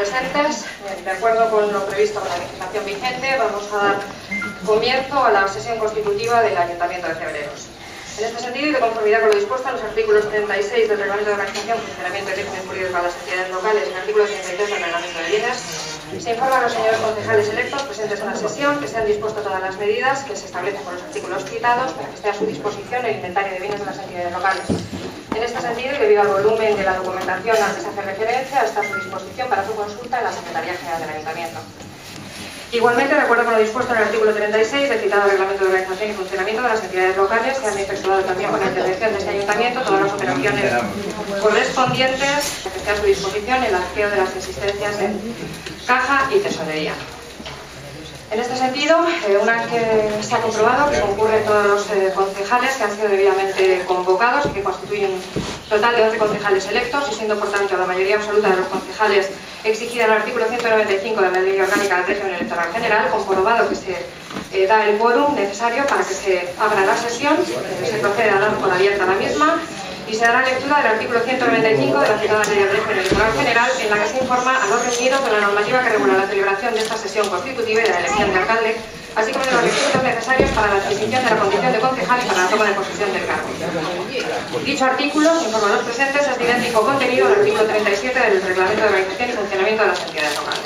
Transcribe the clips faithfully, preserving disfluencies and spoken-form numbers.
presentes. De acuerdo con lo previsto con la legislación vigente, vamos a dar comienzo a la sesión constitutiva del Ayuntamiento de Cebreros. En este sentido, y de conformidad con lo dispuesto en los artículos treinta y seis del Reglamento de Organización, Funcionamiento y Régimen Jurídico de las Entidades Locales y el artículo treinta y tres del Reglamento de Bienes, se informa a los señores concejales electos presentes en la sesión que se han dispuesto todas las medidas que se establecen por los artículos citados para que esté a su disposición el inventario de bienes de las entidades locales. En este sentido, y debido al volumen de la documentación a la que se hace referencia, está a su disposición para su consulta en la Secretaría General del Ayuntamiento. Igualmente, de acuerdo con lo dispuesto en el artículo treinta y seis del citado Reglamento de Organización y Funcionamiento de las entidades locales, se han efectuado también con la intervención de este Ayuntamiento todas las operaciones correspondientes que esté a su disposición el arqueo de las existencias en caja y tesorería. En este sentido, eh, una vez que se ha comprobado que concurren todos los eh, concejales que han sido debidamente convocados y que constituyen un total de once concejales electos, y siendo por tanto la mayoría absoluta de los concejales exigida en el artículo ciento noventa y cinco de la Ley Orgánica del Régimen Electoral General, comprobado que se eh, da el quórum necesario para que se abra la sesión, eh, se procede a dar por abierta la misma, y se dará lectura del artículo ciento noventa y cinco de la citada Ley del Régimen Electoral General, en la que se informa a los reunidos de la normativa que regula la celebración de esta sesión constitutiva y de la elección de alcalde, así como de los requisitos necesarios para la adquisición de la condición de concejal y para la toma de posesión del cargo. Dicho artículo, se informa a los presentes, es de idéntico contenido al artículo treinta y siete del Reglamento de Organización y Funcionamiento de las Entidades Locales.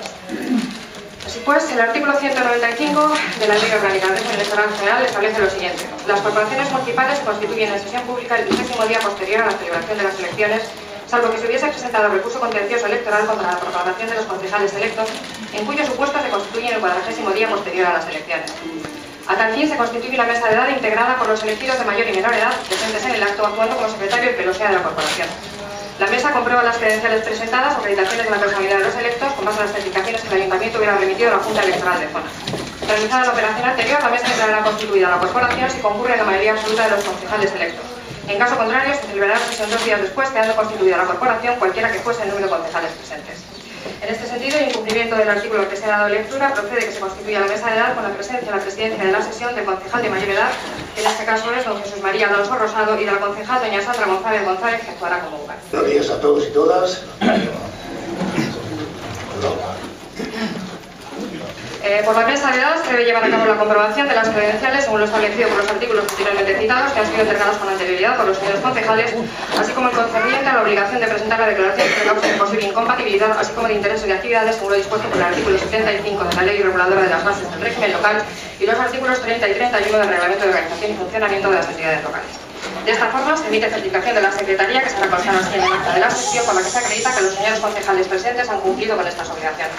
Así pues, el artículo ciento noventa y cinco de la Ley Orgánica del Régimen Electoral General establece lo siguiente: las corporaciones municipales se constituyen en sesión pública el vigésimo día posterior a la celebración de las elecciones, salvo que se hubiese presentado recurso contencioso electoral contra la proclamación de los concejales electos, en cuyo supuesto se constituye el cuadragésimo día posterior a las elecciones. A tal fin, se constituye una mesa de edad integrada por los elegidos de mayor y menor edad presentes en el acto, actuando como secretario el que lo sea de la corporación. La mesa comprueba las credenciales presentadas o acreditaciones de la personalidad de los electos con base en las certificaciones que el Ayuntamiento hubiera remitido a la Junta Electoral de Zona. Realizada la operación anterior, la mesa declarará constituida la corporación si concurre la mayoría absoluta de los concejales electos. En caso contrario, se celebrará la sesión dos días después, quedando constituida la corporación, cualquiera que fuese el número de concejales presentes. En este sentido, en cumplimiento del artículo al que se ha dado lectura, procede que se constituya la mesa de edad con la presencia en la presidencia de la sesión del concejal de mayor edad, que en este caso es don Jesús María Alonso Rosado, y de la concejal doña Sandra González González, que actuará como vocal. Buenos días a todos y todas. Eh, por la mesa de edad se debe llevar a cabo la comprobación de las credenciales según lo establecido por los artículos anteriormente citados, que han sido entregados con anterioridad por los señores concejales, así como el concerniente a la obligación de presentar la declaración de causa de posible incompatibilidad, así como de intereses y actividades según lo dispuesto por el artículo setenta y cinco de la Ley Reguladora de las Bases del Régimen Local y los artículos treinta y treinta y uno del Reglamento de Organización y Funcionamiento de las Entidades Locales. De esta forma, se emite certificación de la Secretaría que será constada así en el acta de la sesión, por la que se acredita que los señores concejales presentes han cumplido con estas obligaciones.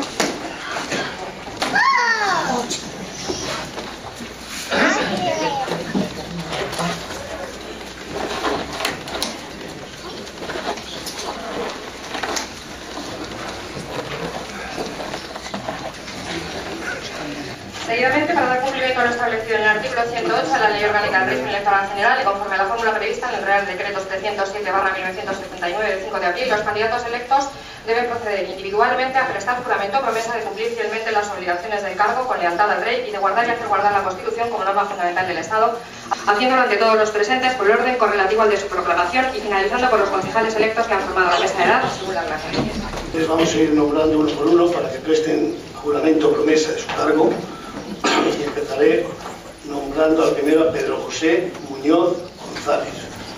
Seguidamente, para dar cumplimiento a lo establecido en el artículo ciento ocho de la Ley Orgánica del Régimen Electoral General y conforme a la fórmula prevista en el Real Decreto setecientos siete barra mil novecientos setenta y nueve del cinco de abril, los candidatos electos deben proceder individualmente a prestar juramento o promesa de cumplir fielmente las obligaciones del cargo con lealtad al Rey y de guardar y hacer guardar la Constitución como norma fundamental del Estado, haciéndolo ante todos los presentes por el orden correlativo al de su proclamación y finalizando por los concejales electos que han formado la mesa de edad según las relaciones. Entonces vamos a ir nombrando uno por uno para que presten juramento o promesa de su cargo. Y empezaré nombrando al primero a Pedro José Muñoz González.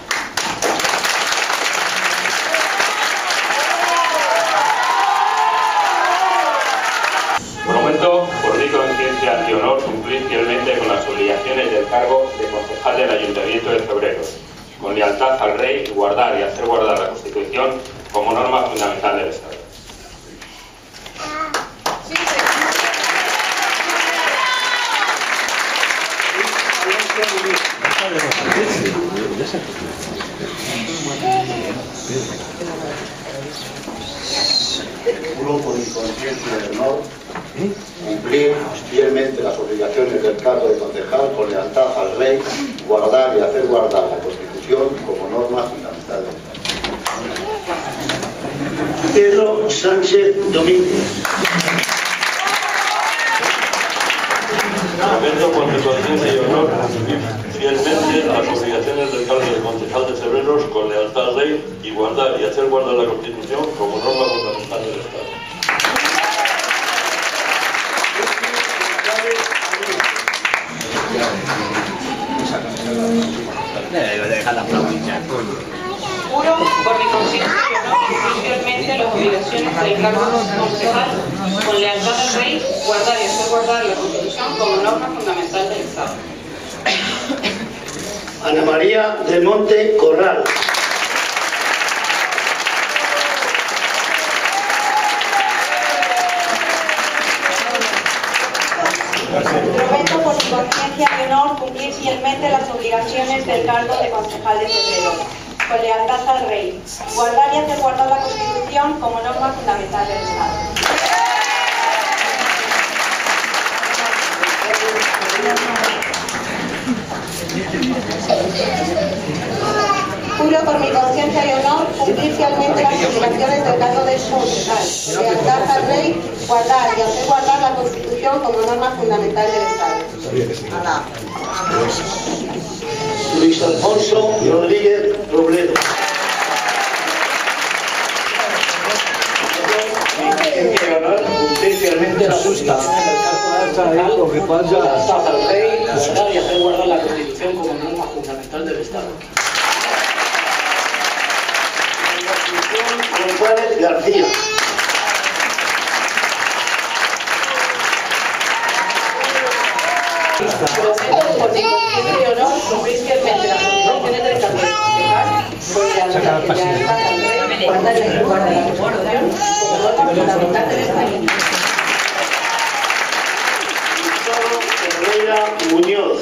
Prometo, por mi conciencia y honor, cumplir fielmente con las obligaciones del cargo de concejal del Ayuntamiento de Cebreros, con lealtad al Rey, y guardar y hacer guardar la Constitución como norma fundamental del Estado. Juro por mi conciencia y honor cumplir fielmente las obligaciones del cargo de concejal con lealtad al Rey, guardar y hacer guardar la Constitución como norma fundamental del Estado. Pedro Sánchez Domínguez. Prometo por mi conciencia y honor cumplir fielmente las obligaciones del cargo de concejal de Cebreros con lealtad al Rey y guardar y hacer guardar la Constitución como norma fundamental del Estado. Deja la flautilla. Juro por mi conciencia y honor cumplir fielmente las obligaciones del cargo concejal con lealtad al rey, guardar y hacer guardar la Constitución como norma fundamental del Estado. Ana María del Monte Corral. Prometo por mi conciencia y honor cumplir fielmente las obligaciones del cargo de concejal de Febrero, con lealtad al rey, guardar y hacer guardar la Constitución como norma fundamental del Estado. Juro por mi conciencia y honor cumplir fielmente las obligaciones del cargo de concejal, lealtad al rey, guardar y hacer guardar la Constitución como norma fundamental del Estado. Luis Alfonso Rodríguez Robledo. Cumplir fielmente las obligaciones del cargo de concejal, lealtad al rey, guardar y hacer guardar la Constitución como norma fundamental del Estado. González García. Prometo por mi conciencia y honor cumplir fielmente las obligaciones del cargo de concejal con lealtad al rey, guardar y hacer guardar la Constitución como norma fundamental del Estado. Herrera Muñoz.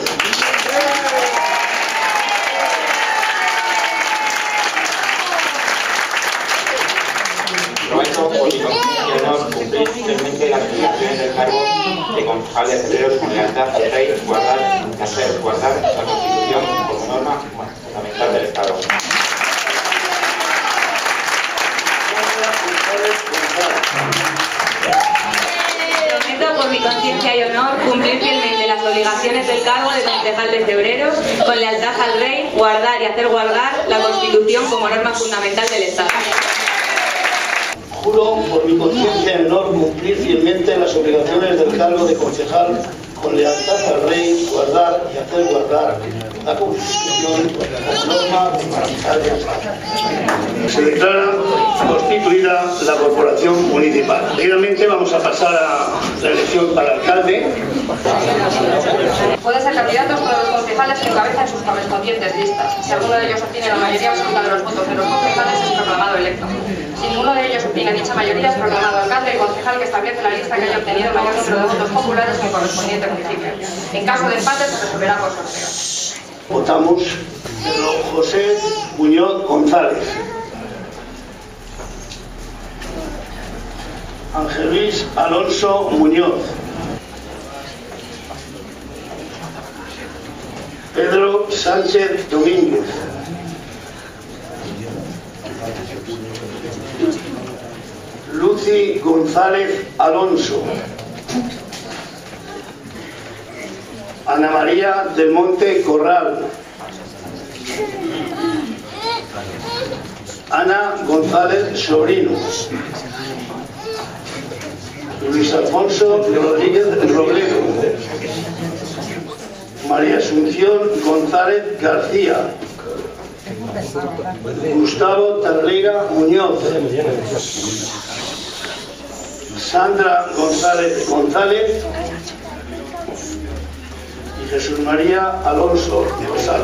Prometo por mi conciencia y honor cumplir fielmente las obligaciones del cargo de concejal de Cebreros con lealtad al rey, guardar y hacer guardar la Constitución como norma fundamental del Estado. Prometo por mi conciencia y honor cumplir fielmente las obligaciones del cargo de concejal de Cebreros con lealtad al rey, guardar y hacer guardar la Constitución como norma fundamental del Estado. Juro por mi conciencia y honor cumplir fielmente las obligaciones del cargo de concejal con lealtad al rey, guardar y hacer guardar la Constitución como norma fundamental del Estado. Se declara constituida la corporación municipal. Seguidamente vamos a pasar a la elección para alcalde. Pueden ser candidatos todos los concejales que encabezan sus correspondientes listas. Si alguno de ellos obtiene la mayoría absoluta de los votos de los concejales, es proclamado electo. Si ninguno de ellos obtiene dicha mayoría, es proclamado alcalde el concejal que establece la lista que haya obtenido el mayor número de votos populares en el correspondiente municipio. En caso de empate, se resolverá por sorteo. Votamos Pedro José Muñoz González. Ángel Luis Alonso Muñoz. Pedro Sánchez Domínguez. Lucy González Alonso. Ana María del Monte Corral. Ana González Sobrino. Luis Alfonso Rodríguez Robledo. María Asunción González García. Gustavo Tarrega Muñoz. Sandra González González y Jesús María Alonso de Osalo.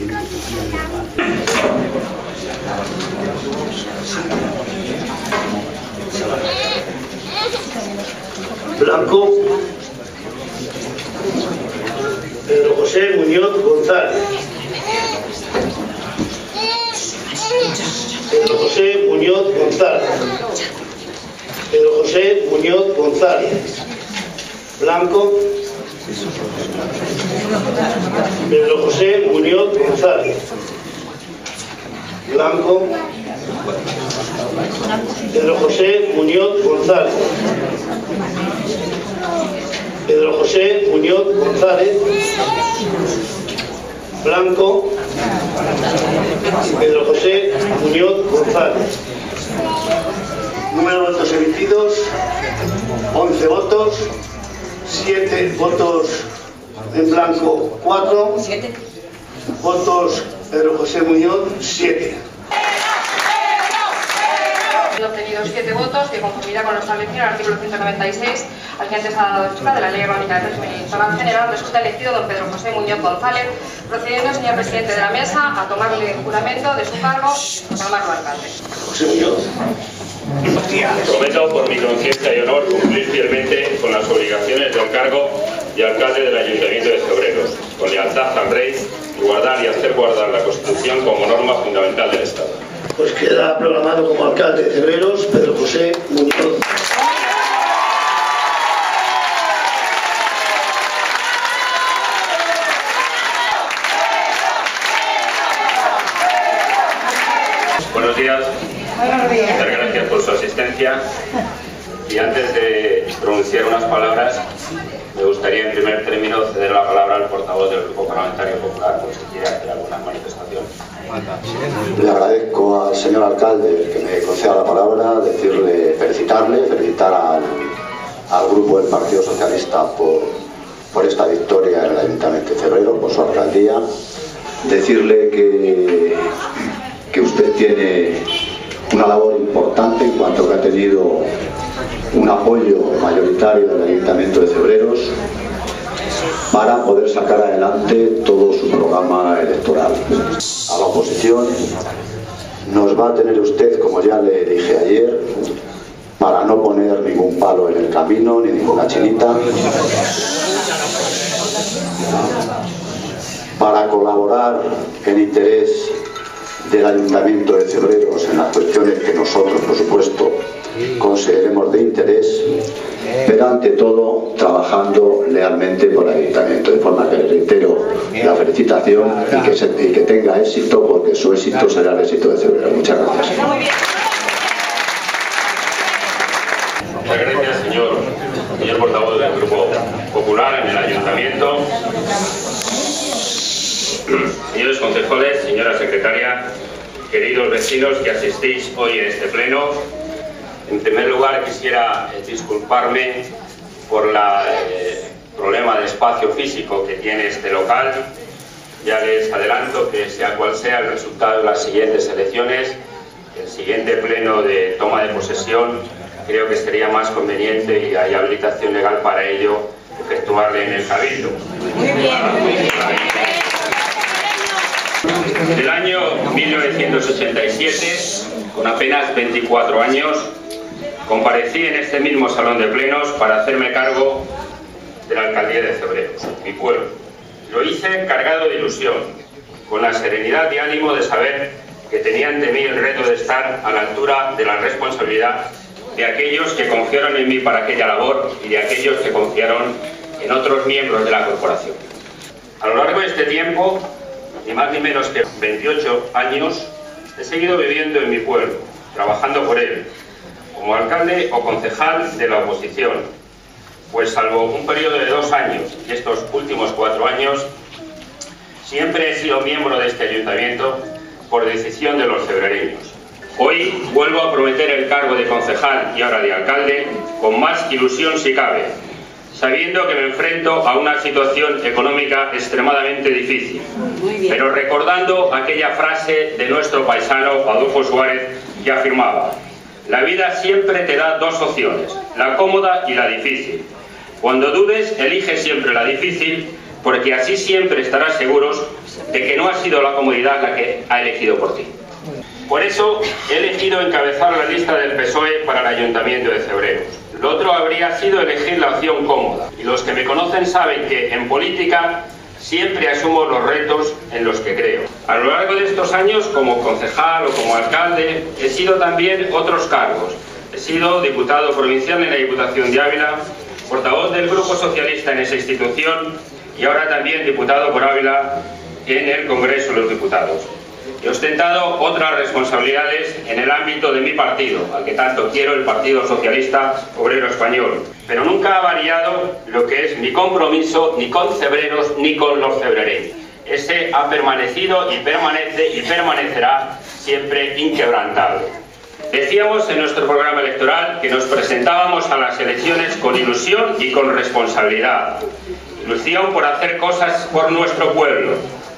Blanco Pedro José Muñoz González. Pedro José Muñoz González. Pedro José Muñoz González. Blanco Pedro José Muñoz González. Blanco Pedro José Muñoz González. Pedro José Muñoz González. Blanco Pedro José Muñoz González. Número de votos emitidos, once votos, siete votos en blanco, cuatro votos Pedro José Muñoz, siete. Han obtenido siete votos de conformidad con lo establecido en el artículo ciento noventa y seis, al que antes ha dado lectura de la Ley Orgánica de Régimen Electoral General. Resulta elegido don Pedro José Muñoz González, procediendo, señor presidente de la mesa, a tomarle juramento de su cargo y proclamarlo alcalde. José Muñoz. Prometo por mi conciencia y honor cumplir fielmente con las obligaciones del cargo de alcalde del Ayuntamiento de Cebreros, con lealtad al Rey, y guardar y hacer guardar la Constitución como norma fundamental del Estado. Pues queda proclamado como alcalde de Cebreros Pedro José Muñoz. Buenos días. Muchas gracias por su asistencia. Y antes de pronunciar unas palabras, me gustaría en primer término ceder la palabra al portavoz del Grupo Parlamentario Popular, por si quiere hacer alguna manifestación. Le agradezco al señor alcalde que me conceda la palabra, decirle, felicitarle, felicitar al, al Grupo del Partido Socialista por, por esta victoria en el Ayuntamiento de Cebreros, por su alcaldía, decirle que, que usted tiene una labor importante en cuanto que ha tenido un apoyo mayoritario del Ayuntamiento de Cebreros para poder sacar adelante todo su programa electoral. A la oposición nos va a tener usted, como ya le dije ayer, para no poner ningún palo en el camino, ni ninguna chinita, para colaborar en interés del Ayuntamiento de Cebreros en las cuestiones que nosotros, por supuesto, consideremos de interés, pero ante todo trabajando lealmente por el Ayuntamiento, de forma que le reitero la felicitación y que, se, y que tenga éxito, porque su éxito será el éxito de Cebreros. Muchas gracias. Muchas gracias, señor, señor portavoz del Grupo Popular en el Ayuntamiento. Señores concejales, señora secretaria, queridos vecinos que asistís hoy en este pleno, en primer lugar quisiera eh, disculparme por el eh, problema de espacio físico que tiene este local. Ya les adelanto que sea cual sea el resultado de las siguientes elecciones, el siguiente pleno de toma de posesión, creo que sería más conveniente, y hay habilitación legal para ello, efectuarle en el Cabildo. Muy bien. En el año mil novecientos ochenta y siete, con apenas veinticuatro años, comparecí en este mismo salón de plenos para hacerme cargo de la alcaldía de Cebreros, mi pueblo. Lo hice cargado de ilusión, con la serenidad y ánimo de saber que tenía ante mí el reto de estar a la altura de la responsabilidad de aquellos que confiaron en mí para aquella labor y de aquellos que confiaron en otros miembros de la corporación. A lo largo de este tiempo, ni más ni menos que veintiocho años, he seguido viviendo en mi pueblo, trabajando por él, como alcalde o concejal de la oposición, pues salvo un periodo de dos años y estos últimos cuatro años, siempre he sido miembro de este ayuntamiento por decisión de los cebrereños. Hoy vuelvo a prometer el cargo de concejal y ahora de alcalde con más ilusión si cabe, sabiendo que me enfrento a una situación económica extremadamente difícil, pero recordando aquella frase de nuestro paisano Adolfo Suárez que afirmaba: la vida siempre te da dos opciones, la cómoda y la difícil. Cuando dudes, elige siempre la difícil, porque así siempre estarás seguros de que no ha sido la comodidad la que ha elegido por ti. Por eso he elegido encabezar la lista del P S O E para el Ayuntamiento de Cebreros. Lo otro habría sido elegir la opción cómoda. Y los que me conocen saben que en política siempre asumo los retos en los que creo. A lo largo de estos años, como concejal o como alcalde, he sido también otros cargos. He sido diputado provincial en la Diputación de Ávila, portavoz del Grupo Socialista en esa institución y ahora también diputado por Ávila en el Congreso de los Diputados. He ostentado otras responsabilidades en el ámbito de mi partido, al que tanto quiero, el Partido Socialista Obrero Español. Pero nunca ha variado lo que es mi compromiso ni con Cebreros ni con los cebrereños. Ese ha permanecido y permanece y permanecerá siempre inquebrantable. Decíamos en nuestro programa electoral que nos presentábamos a las elecciones con ilusión y con responsabilidad. Ilusión por hacer cosas por nuestro pueblo,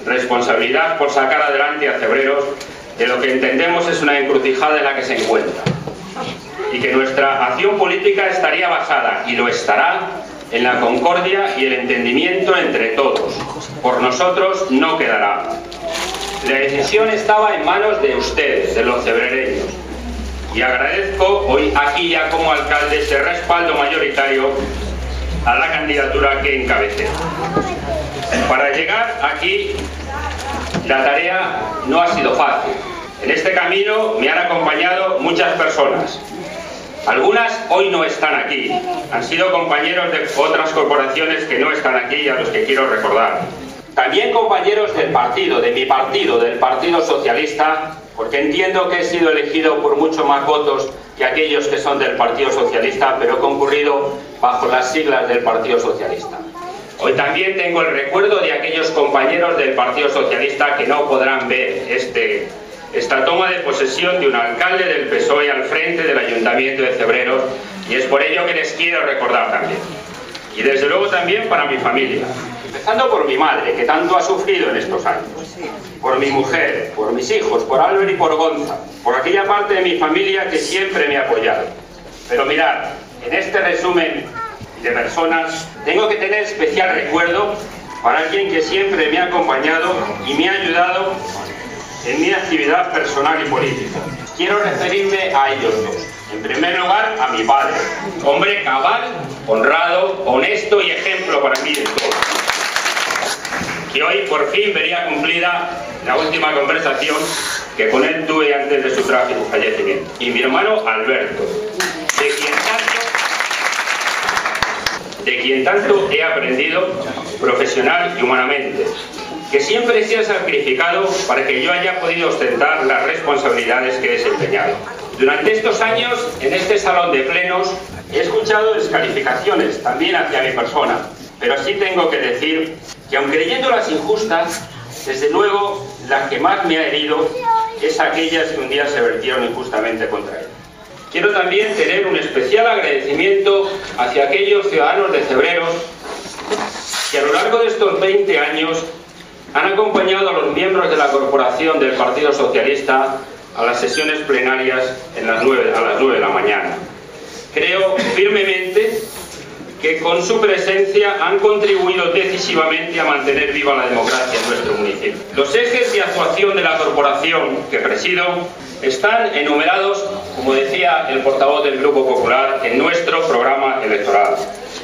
responsabilidad por sacar adelante a Cebreros de lo que entendemos es una encrucijada en la que se encuentra, y que nuestra acción política estaría basada, y lo estará, en la concordia y el entendimiento entre todos. Por nosotros no quedará. La decisión estaba en manos de ustedes, de los cebrereños, y agradezco hoy aquí ya como alcalde ese respaldo mayoritario a la candidatura que encabecé. Para llegar aquí, la tarea no ha sido fácil. En este camino me han acompañado muchas personas. Algunas hoy no están aquí. Han sido compañeros de otras corporaciones que no están aquí y a los que quiero recordar. También compañeros del partido, de mi partido, del Partido Socialista, porque entiendo que he sido elegido por mucho más votos que aquellos que son del Partido Socialista, pero he concurrido bajo las siglas del Partido Socialista. Hoy también tengo el recuerdo de aquellos compañeros del Partido Socialista que no podrán ver este, esta toma de posesión de un alcalde del P S O E al frente del Ayuntamiento de Cebreros, y es por ello que les quiero recordar también. Y desde luego también para mi familia, empezando por mi madre, que tanto ha sufrido en estos años, por mi mujer, por mis hijos, por Álvaro y por Gonza, por aquella parte de mi familia que siempre me ha apoyado. Pero mirad, en este resumen de personas, tengo que tener especial recuerdo para alguien que siempre me ha acompañado y me ha ayudado en mi actividad personal y política. Quiero referirme a ellos dos. En primer lugar, a mi padre, hombre cabal, honrado, honesto y ejemplo para mí de todo, que hoy por fin vería cumplida la última conversación que con él tuve antes de su trágico fallecimiento. Y mi hermano Alberto, de quien tanto, de quien tanto he aprendido profesional y humanamente, que siempre se ha sacrificado para que yo haya podido ostentar las responsabilidades que he desempeñado. Durante estos años, en este salón de plenos, he escuchado descalificaciones también hacia mi persona, pero sí tengo que decir que, aun creyéndolas injustas, desde luego la que más me ha herido es aquellas que un día se vertieron injustamente contra él. Quiero también tener un especial agradecimiento hacia aquellos ciudadanos de Cebreros que a lo largo de estos veinte años han acompañado a los miembros de la corporación del Partido Socialista a las sesiones plenarias en las nueve, a las nueve de la mañana. Creo firmemente que con su presencia han contribuido decisivamente a mantener viva la democracia en nuestro municipio. Los ejes de actuación de la corporación que presido están enumerados, como decía el portavoz del Grupo Popular, en nuestro programa electoral.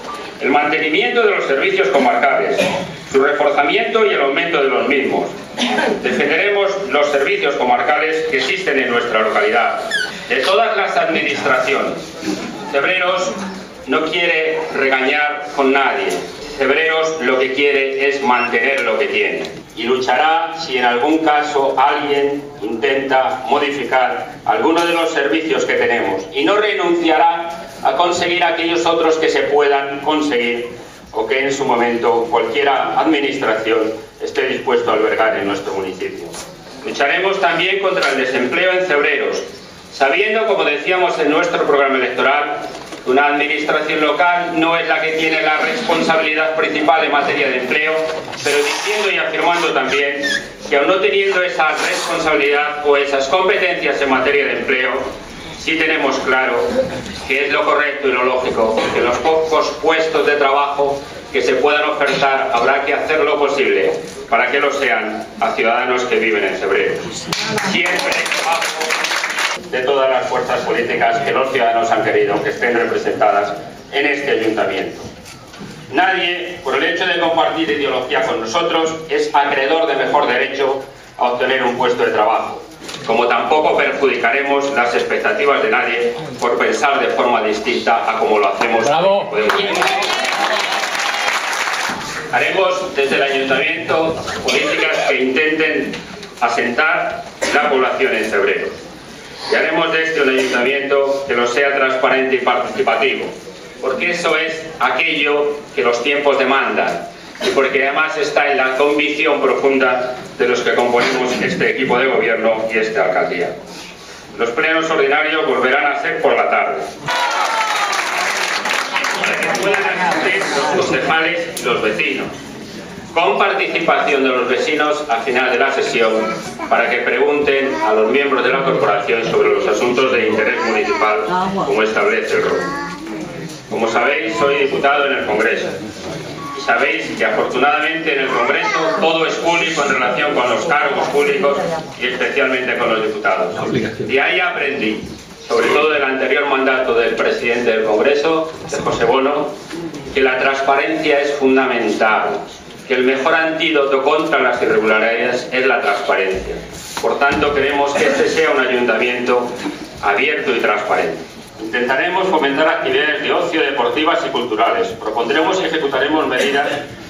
El mantenimiento de los servicios comarcales, su reforzamiento y el aumento de los mismos. Defenderemos los servicios comarcales que existen en nuestra localidad, de todas las administraciones. Cebreros no quiere regañar con nadie. Cebreros lo que quiere es mantener lo que tiene. Y luchará si en algún caso alguien intenta modificar alguno de los servicios que tenemos. Y no renunciará a conseguir aquellos otros que se puedan conseguir o que en su momento cualquier administración esté dispuesto a albergar en nuestro municipio. Lucharemos también contra el desempleo en Cebreros, sabiendo, como decíamos en nuestro programa electoral, que una administración local no es la que tiene la responsabilidad principal en materia de empleo, pero diciendo y afirmando también que aun no teniendo esa responsabilidad o esas competencias en materia de empleo, sí tenemos claro que es lo correcto y lo lógico, que los pocos puestos de trabajo que se puedan ofertar habrá que hacer lo posible para que lo sean a ciudadanos que viven en Cebreros. Siempre bajo de todas las fuerzas políticas que los ciudadanos han querido que estén representadas en este ayuntamiento. Nadie, por el hecho de compartir ideología con nosotros, es acreedor de mejor derecho a obtener un puesto de trabajo, como tampoco perjudicaremos las expectativas de nadie por pensar de forma distinta a como lo hacemos. ¡Bravo! Haremos desde el ayuntamiento políticas que intenten asentar la población en Cebreros. Y haremos de este un ayuntamiento que lo sea transparente y participativo, porque eso es aquello que los tiempos demandan y porque además está en la convicción profunda de los que componemos este equipo de gobierno y esta alcaldía. Los plenos ordinarios volverán a ser por la tarde, para que puedan asistir los concejales y los vecinos. con participación de los vecinos al final de la sesión para que pregunten a los miembros de la corporación sobre los asuntos de interés municipal como establece el R O C. Como sabéis, soy diputado en el Congreso y sabéis que afortunadamente en el Congreso todo es público en relación con los cargos públicos y especialmente con los diputados. Y ahí aprendí, sobre todo del anterior mandato del presidente del Congreso, de José Bono, que la transparencia es fundamental, que el mejor antídoto contra las irregularidades es la transparencia. Por tanto, queremos que este sea un ayuntamiento abierto y transparente. Intentaremos fomentar actividades de ocio, deportivas y culturales. Propondremos y ejecutaremos medidas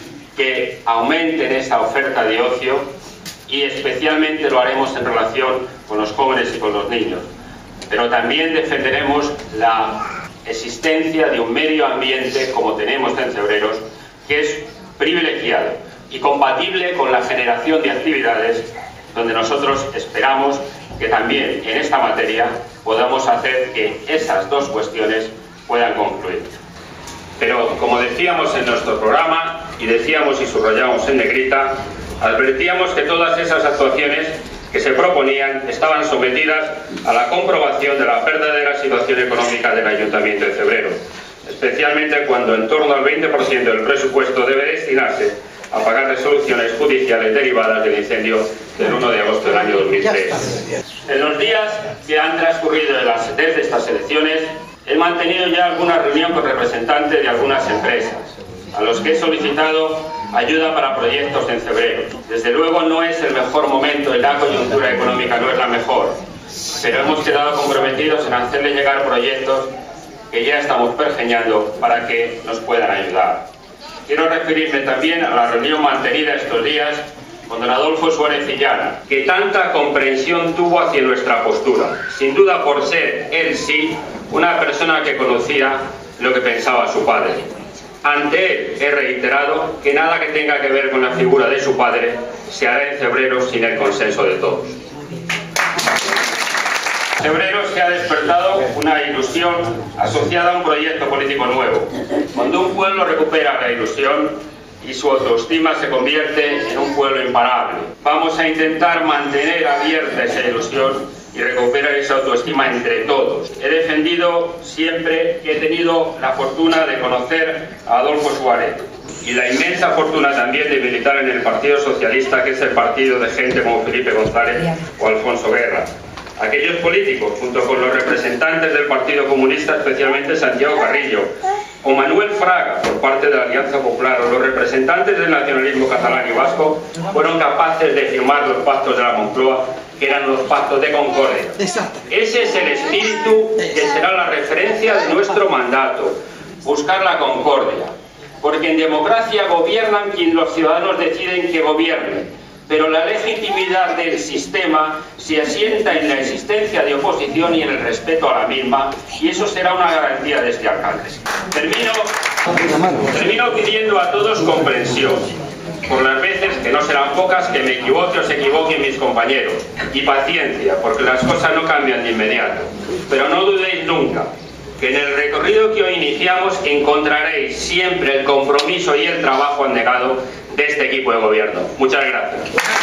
que aumenten esa oferta de ocio y especialmente lo haremos en relación con los jóvenes y con los niños. Pero también defenderemos la existencia de un medio ambiente como tenemos en Cebreros, que es privilegiado y compatible con la generación de actividades donde nosotros esperamos que también en esta materia podamos hacer que esas dos cuestiones puedan concluir. Pero como decíamos en nuestro programa y decíamos y subrayamos en negrita, advertíamos que todas esas actuaciones que se proponían estaban sometidas a la comprobación de la verdadera situación económica del Ayuntamiento de Cebreros, especialmente cuando en torno al veinte por ciento del presupuesto debe destinarse a pagar resoluciones judiciales derivadas del incendio del uno de agosto del año dos mil tres. En los días que han transcurrido de las, desde estas elecciones, he mantenido ya alguna reunión con representantes de algunas empresas, a los que he solicitado ayuda para proyectos en Cebreros. Desde luego no es el mejor momento, la coyuntura económica no es la mejor, pero hemos quedado comprometidos en hacerle llegar proyectos que ya estamos pergeñando para que nos puedan ayudar. Quiero referirme también a la reunión mantenida estos días con don Adolfo Suárez Illana, que tanta comprensión tuvo hacia nuestra postura, sin duda por ser él sí una persona que conocía lo que pensaba su padre. Ante él he reiterado que nada que tenga que ver con la figura de su padre se hará en Cebreros sin el consenso de todos. En Cebreros se ha despertado una ilusión asociada a un proyecto político nuevo. Cuando un pueblo recupera la ilusión y su autoestima se convierte en un pueblo imparable. Vamos a intentar mantener abierta esa ilusión y recuperar esa autoestima entre todos. He defendido siempre que he tenido la fortuna de conocer a Adolfo Suárez y la inmensa fortuna también de militar en el Partido Socialista, que es el partido de gente como Felipe González o Alfonso Guerra. Aquellos políticos, junto con los representantes del Partido Comunista, especialmente Santiago Carrillo, o Manuel Fraga, por parte de la Alianza Popular, o los representantes del nacionalismo catalán y vasco, fueron capaces de firmar los pactos de la Moncloa, que eran los pactos de concordia. Ese es el espíritu que será la referencia de nuestro mandato, buscar la concordia, porque en democracia gobiernan quienes los ciudadanos deciden que gobiernen, pero la legitimidad del sistema se asienta en la existencia de oposición y en el respeto a la misma, y eso será una garantía de este alcalde. Termino, termino pidiendo a todos comprensión, por las veces, que no serán pocas, que me equivoque o se equivoquen mis compañeros, y paciencia, porque las cosas no cambian de inmediato. Pero no dudéis nunca que en el recorrido que hoy iniciamos encontraréis siempre el compromiso y el trabajo abnegado de este equipo de gobierno. Muchas gracias.